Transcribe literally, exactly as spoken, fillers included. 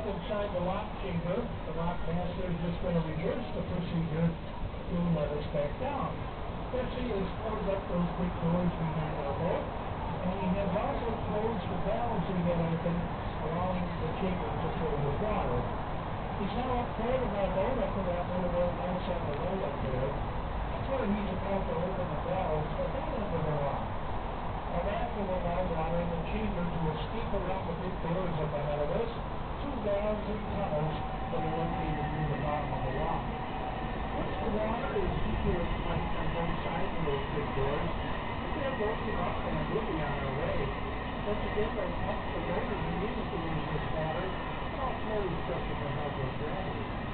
up inside the lock chamber, the lock master is just going to reverse the procedure to let us back down. Jesse has closed up those big doors behind our boat, and he has also closed the valves we had open, allowing the chamber to fill with water. He's now up forward of our boat, up to that little road outside the road up there. That's where he's about to open the valves at that end of the lock. Now that will allow water in the chamber to escape around the big doors up ahead of us, through valves and tunnels that are located near the bottom of the lock. Once the water is deeper in place on both sides of those big doors, we have opened up and we'll be on our way. Once again, those pumps are going to be used to use this water, and all flow is just with the help of gravity.